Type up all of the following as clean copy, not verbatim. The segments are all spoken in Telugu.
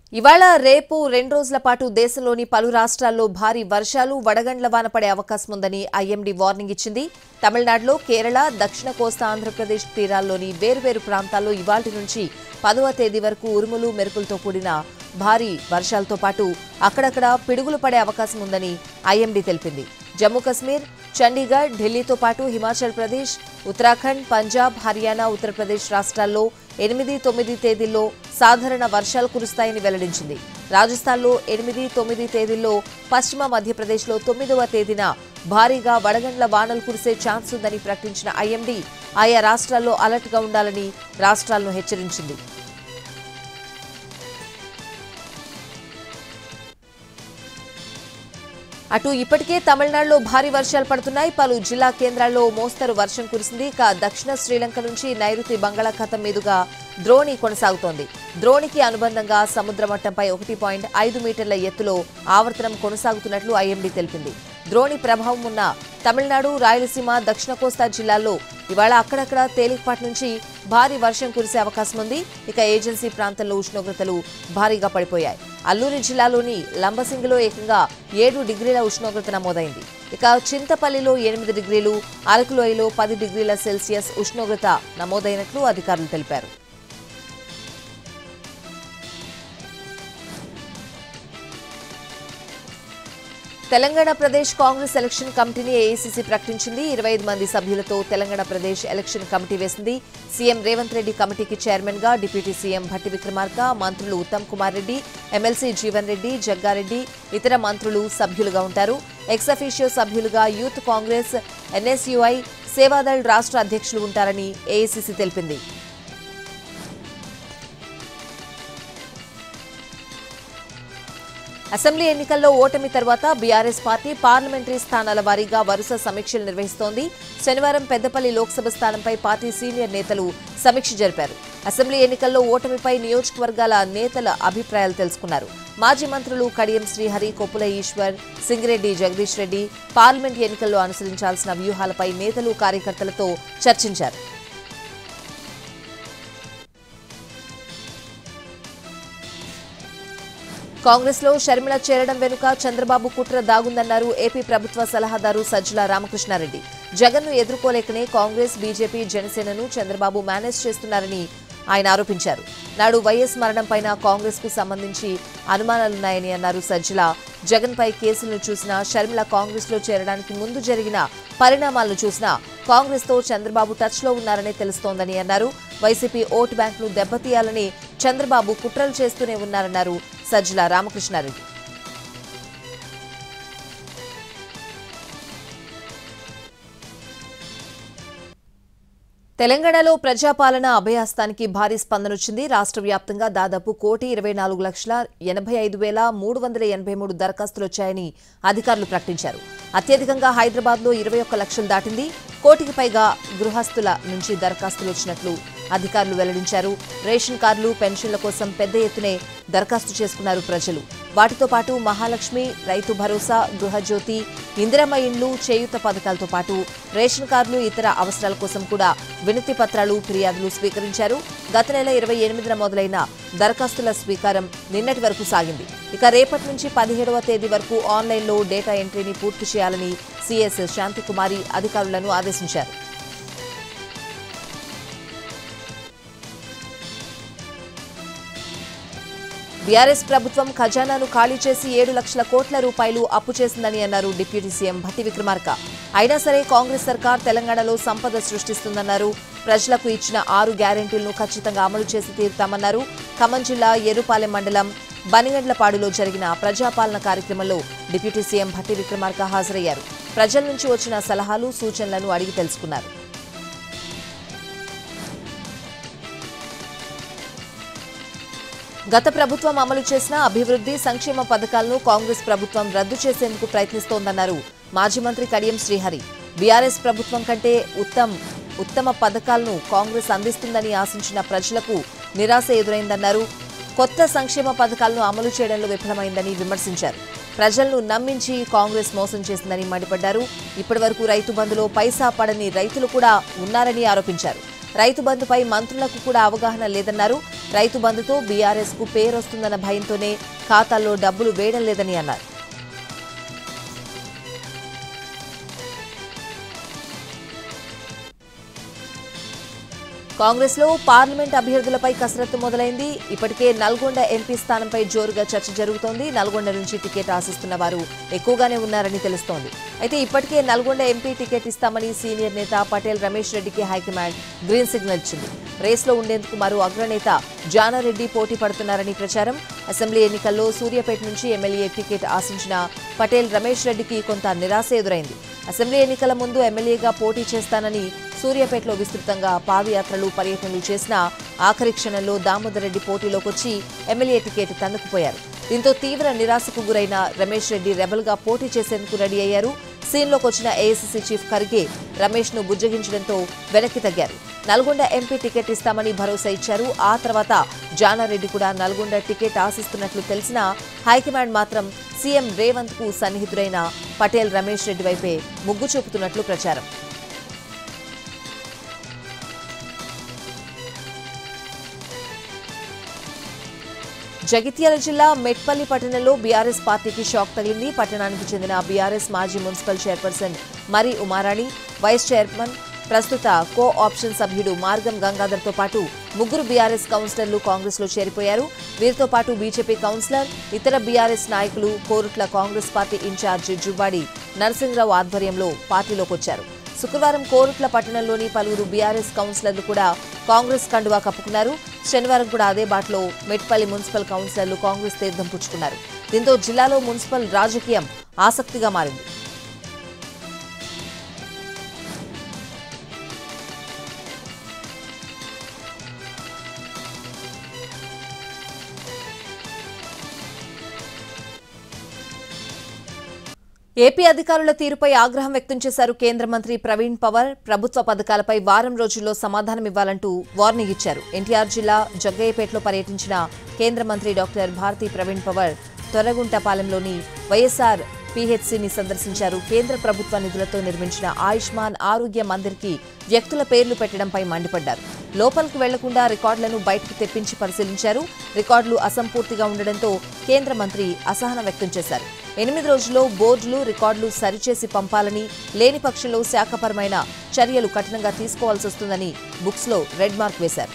ఇవాళ రేపు 2 రోజుల పాటు దేశంలోని పలు రాష్ట్రాల్లో భారీ వర్షాలు వడగండ్ల వాన పడే అవకాశం ఉందని ఐఎండీ వార్నింగ్ ఇచ్చింది. తమిళనాడులో, కేరళ, దక్షిణ కోస్తా ఆంధ్రప్రదేశ్ తీరాల్లోని వేర్వేరు ప్రాంతాల్లో ఇవాల్టి నుంచి 10వ తేదీ వరకు ఉరుములు మెరుపులతో కూడిన భారీ వర్షాలతో పాటు అక్కడక్కడ పిడుగులు పడే అవకాశం ఉందని ఐఎండీ తెలిపింది. జమ్మూ కశ్మీర్, చండీగఢ్, ఢిల్లీతో పాటు హిమాచల్ ప్రదేశ్, ఉత్తరాఖండ్, పంజాబ్, హర్యానా, ఉత్తరప్రదేశ్ రాష్ట్రాల్లో 8, 9 తేదీల్లో సాధారణ వర్షాలు కురుస్తాయని వెల్లడించింది. రాజస్థాన్లో 8, 9 తేదీల్లో, పశ్చిమ మధ్యప్రదేశ్లో 9వ తేదీన భారీగా వడగండ్ల వానలు కురిసే ఛాన్స్ ఉందని ప్రకటించిన ఐఎండీ ఆయా రాష్ట్రాల్లో అలర్ట్గా ఉండాలని రాష్ట్రాలను హెచ్చరించింది. అటు ఇప్పటికే తమిళనాడులో భారీ వర్షాలు పడుతున్నాయి. పలు జిల్లా కేంద్రాల్లో మోస్తరు వర్షం కురిసింది. ఇక దక్షిణ శ్రీలంక నుంచి నైరుతి బంగాళాఖాతం మీదుగా ద్రోణి కొనసాగుతోంది. ద్రోణికి అనుబంధంగా సముద్ర మట్టంపై 1.5 మీటర్ల ఎత్తులో ఆవర్తనం కొనసాగుతున్నట్లు ఐఎండీ తెలిపింది. ద్రోణి ప్రభావం ఉన్న తమిళనాడు, రాయలసీమ, దక్షిణ కోస్తా జిల్లాల్లో ఇవాళ అక్కడక్కడ తేలికపాటి నుంచి భారీ వర్షం కురిసే అవకాశం ఉంది. ఇక ఏజెన్సీ ప్రాంతంలో ఉష్ణోగ్రతలు భారీగా పడిపోయాయి. అల్లూరి జిల్లాలోని లంబసింగిలో ఏకంగా 7 డిగ్రీల ఉష్ణోగ్రత నమోదైంది. ఇక చింతపల్లిలో 8 డిగ్రీలు, అరకులోయలో 10 డిగ్రీల సెల్సియస్ ఉష్ణోగ్రత నమోదైనట్లు అధికారులు తెలిపారు. తెలంగాణ ప్రదేశ్ కాంగ్రెస్ ఎలక్షన్ కమిటీని ఏఐసీసీ ప్రకటించింది. 25 మంది సభ్యులతో తెలంగాణ ప్రదేశ్ ఎలక్షన్ కమిటీ వేసింది. సీఎం రేవంత్ రెడ్డి కమిటీకి చైర్మన్ గా, డిప్యూటీ సీఎం భట్టి విక్రమార్క, మంత్రులు ఉత్తమ్ కుమార్ రెడ్డి, ఎమ్మెల్సీ జీవన్ రెడ్డి, జగ్గారెడ్డి, ఇతర మంత్రులు సభ్యులుగా ఉంటారు. ఎక్స్ అఫీషియో సభ్యులుగా యూత్ కాంగ్రెస్, ఎన్ఎస్యుఐ, సేవాదళ్ రాష్ట్ర అధ్యక్షులు ఉంటారని ఏఐసీసీ తెలిపింది. అసెంబ్లీ ఎన్నికల్లో ఓటమి తర్వాత బీఆర్ఎస్ పార్టీ పార్లమెంటరీ స్థానాల వారీగా వరుస సమీక్షలు నిర్వహిస్తోంది. శనివారం పెద్దపల్లి లోక్సభ స్థానంపై పార్టీ సీనియర్ నేతలు సమీక్ష జరిపారు. అసెంబ్లీ ఎన్నికల్లో ఓటమిపై నియోజకవర్గాల నేతల అభిప్రాయాలు తెలుసుకున్నారు. మాజీ మంత్రులు కడియం శ్రీహరి, కొప్పుల ఈశ్వర్, సింగిరెడ్డి జగదీష్ రెడ్డి పార్లమెంట్ ఎన్నికల్లో అనుసరించాల్సిన వ్యూహాలపై నేతలు, కార్యకర్తలతో చర్చించారు. కాంగ్రెస్ లో షర్మిల చేరడం వెనుక చంద్రబాబు కుట్ర దాగుందన్నారు ఏపీ ప్రభుత్వ సలహాదారు సజ్జల రామకృష్ణారెడ్డి. జగన్ను ఎదుర్కోలేకనే కాంగ్రెస్, బీజేపీ, జనసేనను చంద్రబాబు మేనేజ్ చేస్తున్నారని ఆయన ఆరోపించారు. నాడు వైఎస్ మరణంపైన కాంగ్రెస్ కు సంబంధించి అనుమానాలున్నాయని అన్నారు సజ్జల. జగన్ పై కేసులను చూసినా, షర్మిల కాంగ్రెస్ లో చేరడానికి ముందు జరిగిన పరిణామాలను చూసినా కాంగ్రెస్ తో చంద్రబాబు టచ్ లో ఉన్నారని తెలుస్తోందని అన్నారు. వైసీపీ ఓటు బ్యాంకును దెబ్బతీయాలని చంద్రబాబు కుట్రలు చేస్తూనే ఉన్నారన్నారు సజ్జల రామకృష్ణారెడ్డి. తెలంగాణలో ప్రజాపాలన అభయహస్తానికి భారీ స్పందనొచ్చింది. రాష్ట్ర వ్యాప్తంగా దాదాపు 1,24,85,383 దరఖాస్తులొచ్చాయని అధికారులు ప్రకటించారు. అత్యధికంగా హైదరాబాద్లో 21 లక్షలు దాటింది. 1 కోటికి పైగా గృహస్థుల నుంచి దరఖాస్తులు వచ్చినట్లు అధికారులు వెల్లడించారు. రేషన్ కార్డులు, పెన్షన్ల కోసం పెద్ద ఎత్తునే దరఖాస్తు చేసుకున్నారు ప్రజలు. వాటితో పాటు మహాలక్ష్మి, రైతు భరోసా, గృహజ్యోతి, ఇందిరమ్మ ఇండ్లు, చేయూత పథకాలతో పాటు రేషన్ కార్డులు, ఇతర అవసరాల కోసం కూడా వినతి పత్రాలు, ఫిర్యాదులు స్వీకరించారు. గత నెల 28న మొదలైన దరఖాస్తుల స్వీకారం నిన్నటి వరకు సాగింది. ఇక రేపటి నుంచి 17వ తేదీ వరకు ఆన్లైన్లో డేటా ఎంట్రీని పూర్తి చేయాలని సీఎస్ శాంతికుమారి అధికారులను ఆదేశించారు. బీఆర్ఎస్ ప్రభుత్వం ఖజానాను ఖాళీ చేసి 7 లక్షల కోట్ల రూపాయలు అప్పు చేసిందని అన్నారు డిప్యూటీ సీఎం భట్టి విక్రమార్క. అయినా సరే కాంగ్రెస్ సర్కార్ తెలంగాణలో సంపద సృష్టిస్తుందన్నారు. ప్రజలకు ఇచ్చిన 6 గ్యారెంటీలను ఖచ్చితంగా అమలు చేసి తీరుతామన్నారు. ఖమ్మం జిల్లా ఎర్రుపాలెం మండలం బనిగండ్లపాడులో జరిగిన ప్రజాపాలన కార్యక్రమంలో డిప్యూటీ సీఎం భట్టి విక్రమార్క హాజరయ్యారు. ప్రజల నుంచి వచ్చిన సలహాలు, సూచనలను అడిగి తెలుసుకున్నారు. గత ప్రభుత్వం అమలు చేసిన అభివృద్ధి, సంక్షేమ పథకాలను కాంగ్రెస్ ప్రభుత్వం రద్దు చేసేందుకు ప్రయత్నిస్తోందన్నారు మాజీ మంత్రి కడియం శ్రీహరి. బీఆర్ఎస్ ప్రభుత్వం కంటే ఉత్తమ పథకాలను కాంగ్రెస్ అందిస్తుందని ఆశించిన ప్రజలకు నిరాశ ఎదురైందన్నారు. కొత్త సంక్షేమ పథకాలను అమలు చేయడంలో విఫలమైందని విమర్శించారు. ప్రజలను నమ్మించి కాంగ్రెస్ మోసం చేసిందని మండిపడ్డారు. ఇప్పటివరకు రైతు బంధులో పైసా పడని రైతులు కూడా ఉన్నారని ఆరోపించారు. రైతు బంధుపై మంత్రులకు కూడా అవగాహన లేదన్నారు. రైతు బంధుతో బీఆర్ఎస్ కు పేరొస్తుందన్న భయంతోనే ఖాతాల్లో డబ్బులు వేయడం లేదని అన్నారు. కాంగ్రెస్ లో పార్లమెంట్ అభ్యర్థులపై కసరత్తు మొదలైంది. ఇప్పటికే నల్గొండ ఎంపీ స్థానంపై జోరుగా చర్చ జరుగుతోంది. నల్గొండ నుంచి టికెట్ ఆశిస్తున్న వారు ఎక్కువగానే ఉన్నారని తెలుస్తోంది. అయితే ఇప్పటికే నల్గొండ ఎంపీ టికెట్ ఇస్తామని సీనియర్ నేత పటేల్ రమేష్ రెడ్డికి హైకమాండ్ గ్రీన్ సిగ్నల్ ఇచ్చింది. రేస్లో ఉండేందుకు మరో అగ్రనేత జానారెడ్డి పోటీ పడుతున్నారని ప్రచారం. అసెంబ్లీ ఎన్నికల్లో సూర్యాపేట నుంచి ఎమ్మెల్యే టికెట్ ఆశించిన పటేల్ రమేష్ రెడ్డికి కొంత నిరాశ ఎదురైంది. అసెంబ్లీ ఎన్నికల ముందు ఎమ్మెల్యేగా పోటీ చేస్తానని సూర్యాపేటలో విస్తృతంగా పాదయాత్రలు పర్యటనలు చేసిన ఆఖరి క్షణంలో దామోదర్ రెడ్డి పోటీలోకి వచ్చి ఎమ్మెల్యే టికెట్ తన్నుకుపోయారు. దీంతో తీవ్ర నిరాశకు గురైన రమేష్ రెడ్డి రెబల్గా పోటీ చేసేందుకు రెడీ అయ్యారు. సీన్లోకి వచ్చిన ఏఐసీసీ చీఫ్ ఖర్గే రమేష్ ను బుజ్జగించడంతో వెనక్కి తగ్గారు. నల్గొండ ఎంపీ టికెట్ ఇస్తామని భరోసా ఇచ్చారు. ఆ తర్వాత జానారెడ్డి కూడా నల్గొండ టికెట్ ఆశిస్తున్నట్లు తెలిసినా హైకమాండ్ మాత్రం సీఎం రేవంత్ కు సన్నిహితుడైన పటేల్ రమేష్ రెడ్డి వైపే మొగ్గు చూపుతున్నట్లు ప్రచారం. జగిత్యాల జిల్లా మెట్పల్లి పట్టణంలో బీఆర్ఎస్ పార్టీకి షాక్ తగిలింది. పట్టణానికి చెందిన బీఆర్ఎస్ మాజీ మున్సిపల్ చైర్పర్సన్ మరి ఉమారాణి, వైస్ చైర్మన్, ప్రస్తుత కో ఆప్షన్ సభ్యుడు మార్గం గంగాధర్తో పాటు ముగ్గురు బీఆర్ఎస్ కౌన్సిలర్లు కాంగ్రెస్లో చేరిపోయారు. వీరితో పాటు బీజేపీ కౌన్సిలర్, ఇతర బీఆర్ఎస్ నాయకులు కోరుట్ల కాంగ్రెస్ పార్టీ ఇన్ఛార్జి జువ్వాడి నరసింహరావు ఆధ్వర్యంలో పార్టీలోకి వచ్చారు. శుక్రవారం కోరుట్ల పట్టణంలోని పలువురు బీఆర్ఎస్ కౌన్సిలర్లు కూడా కాంగ్రెస్ కండువా కప్పుకున్నారు. శనివారం కూడా అదే బాటలో మెట్పల్లి మున్సిపల్ కౌన్సిలర్లు కాంగ్రెస్ తీర్థం పుచ్చుకున్నారు. దీంతో జిల్లాలో మున్సిపల్ రాజకీయం ఆసక్తిగా మారింది. ఏపీ అధికారుల తీరుపై ఆగ్రహం వ్యక్తం చేశారు కేంద్ర మంత్రి ప్రవీణ్ పవార్. ప్రభుత్వ పథకాలపై వారం రోజుల్లో సమాధానమివ్వాలంటూ వార్నింగ్ ఇచ్చారు. ఎన్టీఆర్ జిల్లా జగ్గయ్యపేటలో పర్యటించిన కేంద్ర మంత్రి డాక్టర్ భారతి ప్రవీణ్ పవార్ తొర్రగుంటపాలెంలోని వైఎస్ఆర్ పీహెచ్సీని సందర్శించారు. కేంద్ర ప్రభుత్వ నిధులతో నిర్మించిన ఆయుష్మాన్ ఆరోగ్య మందిర్కి వ్యక్తుల పేర్లు పెట్టడంపై మండిపడ్డారు. లోపలికి వెళ్లకుండా రికార్డులను బయటకు తెప్పించి పరిశీలించారు. రికార్డులు అసంపూర్తిగా ఉండడంతో కేంద్ర మంత్రి అసహనం వ్యక్తం చేశారు. 8 రోజుల్లో బోర్డులు, రికార్డులు సరిచేసి పంపాలని, లేని పక్షంలో శాఖపరమైన చర్యలు కఠినంగా తీసుకోవాల్సి వస్తుందని బుక్స్లో రెడ్ మార్క్ వేశారు.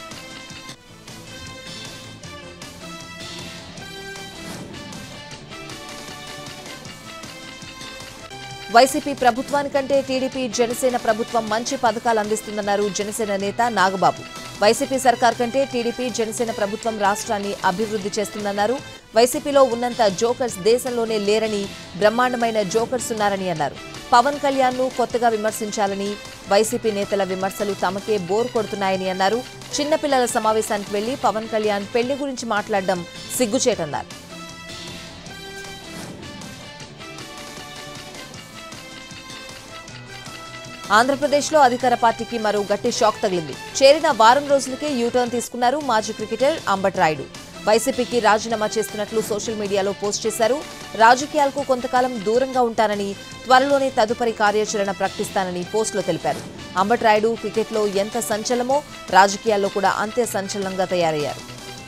వైసీపీ ప్రభుత్వానికంటే టీడీపీ జనసేన ప్రభుత్వం మంచి పథకాలు అందిస్తుందన్నారు జనసేన నేత నాగబాబు. వైసీపీ సర్కార్ కంటే టీడీపీ జనసేన ప్రభుత్వం రాష్ట్రాన్ని అభివృద్ధి చేస్తుందన్నారు. వైసీపీలో ఉన్నంత జోకర్స్ దేశంలోనే లేరని, బ్రహ్మాండమైన జోకర్స్ ఉన్నారని అన్నారు. పవన్ కళ్యాణ్ ను కొత్తగా విమర్శించాలని వైసీపీ నేతల విమర్శలు తమకే బోర్ కొడుతున్నాయని అన్నారు. చిన్నపిల్లల సమావేశానికి వెళ్లి పవన్ కళ్యాణ్ పెళ్లి గురించి మాట్లాడడం సిగ్గుచేటన్నారు. ఆంధ్రప్రదేశ్లో అధికార పార్టీకి మరో గట్టి షాక్ తగిలింది. చేరిన వారం రోజులకే యూటర్న్ తీసుకున్నారు మాజీ క్రికెటర్ అంబట్ రాయుడు. వైసీపీకి రాజీనామా చేస్తున్నట్లు సోషల్ మీడియాలో పోస్ట్ చేశారు. రాజకీయాలకు కొంతకాలం దూరంగా ఉంటానని, త్వరలోనే తదుపరి కార్యాచరణ ప్రకటిస్తానని పోస్టులో తెలిపారు. అంబట్ రాయుడు క్రికెట్లో ఎంత సంచలనమో రాజకీయాల్లో కూడా అంతే సంచలనంగా తయారయ్యారు.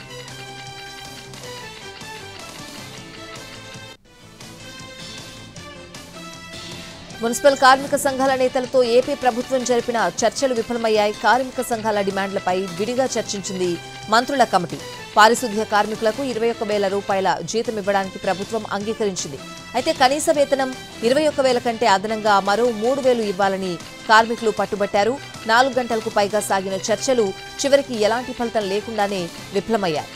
మున్సిపల్ కార్మిక సంఘాల నేతలతో ఏపీ ప్రభుత్వం జరిపిన చర్చలు విఫలమయ్యాయి. కార్మిక సంఘాల డిమాండ్లపై విడిగా చర్చించింది మంత్రుల కమిటీ. పారిశుద్ధ్య కార్మికులకు 21,000 రూపాయల జీతం ఇవ్వడానికి ప్రభుత్వం అంగీకరించింది. అయితే కనీస వేతనం 21,000 కంటే అదనంగా మరో 3,000 ఇవ్వాలని కార్మికులు పట్టుబట్టారు. 4 గంటలకు పైగా సాగిన చర్చలు చివరికి ఎలాంటి ఫలితం లేకుండానే విఫలమయ్యాయి.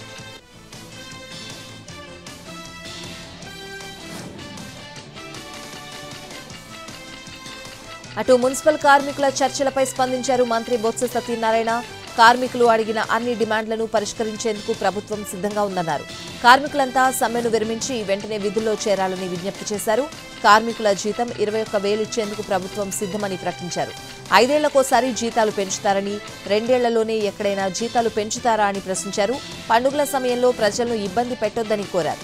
అటు మున్సిపల్ కార్మికుల చర్చలపై స్పందించారు మంత్రి బొత్స సత్యనారాయణ. కార్మికులు అడిగిన అన్ని డిమాండ్లను పరిష్కరించేందుకు ప్రభుత్వం సిద్ధంగా ఉందన్నారు. కార్మికులంతా సమ్మెను విరమించి వెంటనే విధుల్లో చేరాలని విజ్ఞప్తి చేశారు. కార్మికుల జీతం 21,000 ఇచ్చేందుకు ప్రభుత్వం సిద్ధమని ప్రకటించారు. 5 ఏళ్లకోసారి జీతాలు పెంచుతారని, 2 ఏళ్లలోనే ఎక్కడైనా జీతాలు పెంచుతారా అని ప్రశ్నించారు. పండుగల సమయంలో ప్రజలను ఇబ్బంది పెట్టొద్దని కోరారు.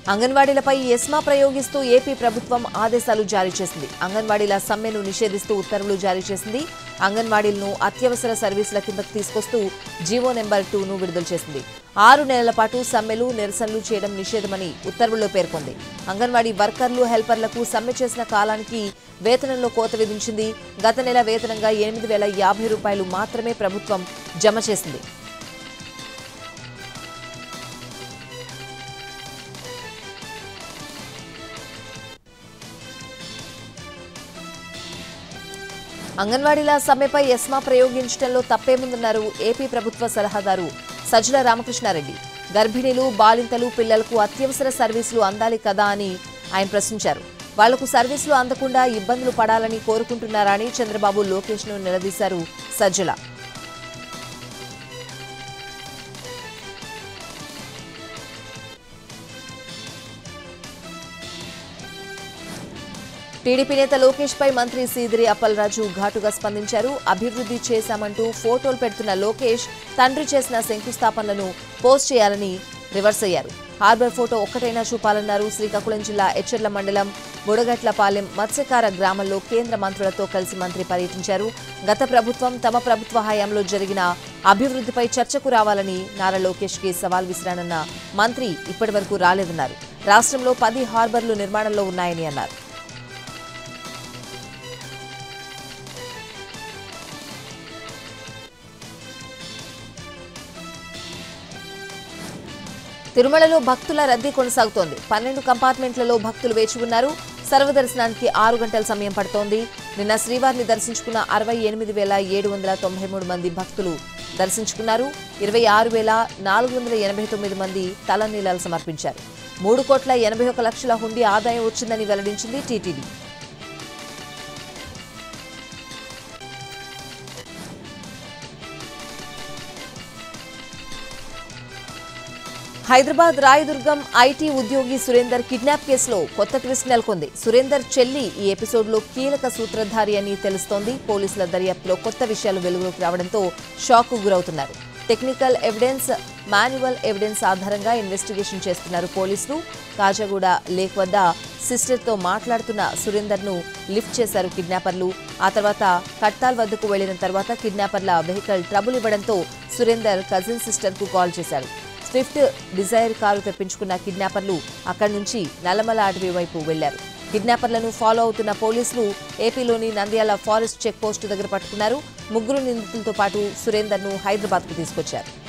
అంగన్వాడీలపై ఎస్మా ప్రయోగిస్తూ ఏపీ ప్రభుత్వం ఆదేశాలు జారీ చేసింది. అంగన్వాడీల సమ్మెను నిషేధిస్తూ ఉత్తర్వులు జారీ చేసింది. అంగన్వాడీలను అత్యవసర సర్వీసుల కిందకు తీసుకొస్తూ జీవో నెంబర్ 2ను విడుదల చేసింది. 6 నెలల పాటు సమ్మెలు, నిరసనలు చేయడం నిషేధమని ఉత్తర్వుల్లో పేర్కొంది. అంగన్వాడీ వర్కర్లు, హెల్పర్లకు సమ్మె చేసిన కాలానికి వేతనంలో కోత విధించింది. గత నెల వేతనంగా 8,050 రూపాయలు మాత్రమే ప్రభుత్వం జమ చేసింది. అంగన్వాడీల సమ్మెపై ఎస్మా ప్రయోగించడంలో తప్పేముందన్నారు ఏపీ ప్రభుత్వ సలహాదారు సజ్జల రామకృష్ణారెడ్డి. గర్భిణీలు, బాలింతలు, పిల్లలకు అత్యవసర సర్వీసులు అందాలి కదా అని ఆయన ప్రశ్నించారు. వాళ్లకు సర్వీసులు అందకుండా ఇబ్బందులు పడాలని కోరుకుంటున్నారా అని చంద్రబాబు, లోకేష్ను నిలదీశారు సజ్జల. టీడీపీ నేత లోకేష్ పై మంత్రి సీదిరి అప్పలరాజు ఘాటుగా స్పందించారు. అభివృద్ధి చేశామంటూ ఫోటోలు పెడుతున్న లోకేష్ తండ్రి చేసిన శంకుస్థాపనలను పోస్ట్ చేయాలని రివర్స్ అయ్యారు. హార్బర్ ఫోటో ఒక్కటైనా చూపాలన్నారు. శ్రీకాకుళం జిల్లా ఎచ్చెర్ల మండలం బుడగట్లపాలెం మత్స్యకార గ్రామంలో కేంద్ర మంత్రులతో కలిసి మంత్రి పర్యటించారు. గత ప్రభుత్వం, తమ ప్రభుత్వ హయాంలో జరిగిన అభివృద్ధిపై చర్చకు రావాలని నారా లోకేష్కి సవాల్ విసిరానన్న మంత్రి ఇప్పటివరకు రాలేదన్నారు. రాష్ట్రంలో 10 హార్బర్లు నిర్మాణంలో ఉన్నాయని అన్నారు. తిరుమలలో భక్తుల రద్దీ కొనసాగుతోంది. 12 కంపార్ట్మెంట్లలో భక్తులు వేచి ఉన్నారు. సర్వదర్శనానికి 6 గంటల సమయం పడుతోంది. నిన్న శ్రీవారిని దర్శించుకున్న 68,793 మంది భక్తులు దర్శించుకున్నారు. 26,489 మంది తలనీలాలు సమర్పించారు. 3,81,00,000 హుండీ ఆదాయం వచ్చిందని వెల్లడించింది టీటీడీ. హైదరాబాద్ రాయదుర్గం ఐటీ ఉద్యోగి సురేందర్ కిడ్నాప్ కేసులో కొత్త ట్విస్ట్ నెలకొంది. సురేందర్ చెల్లి ఈ ఎపిసోడ్లో కీలక సూత్రధారి అని తెలుస్తోంది. పోలీసుల దర్యాప్తులో కొత్త విషయాలు వెలుగులోకి రావడంతో షాక్కు గురవుతున్నారు. టెక్నికల్ ఎవిడెన్స్, మాన్యువల్ ఎవిడెన్స్ ఆధారంగా ఇన్వెస్టిగేషన్ చేస్తున్నారు పోలీసులు. కాజాగూడ లేక్ వద్ద సిస్టర్తో మాట్లాడుతున్న సురేందర్ను లిఫ్ట్ చేశారు కిడ్నాపర్లు. ఆ తర్వాత కట్టాల్ వద్దకు వెళ్లిన తర్వాత కిడ్నాపర్ల వెహికల్ ట్రబుల్ ఇవ్వడంతో సురేందర్ కజిన్ సిస్టర్కు కాల్ చేశారు. స్విఫ్ట్ డిజైర్ కారు తెప్పించుకున్న కిడ్నాపర్లు అక్కడి నుంచి నల్లమల అటవీ వైపు వెళ్లారు. కిడ్నాపర్లను ఫాలో అవుతున్న పోలీసులు ఏపీలోని నంద్యాల ఫారెస్ట్ చెక్ పోస్టు దగ్గర పట్టుకున్నారు. 3 నిందితులతో పాటు సురేందర్ను హైదరాబాద్కు తీసుకొచ్చారు.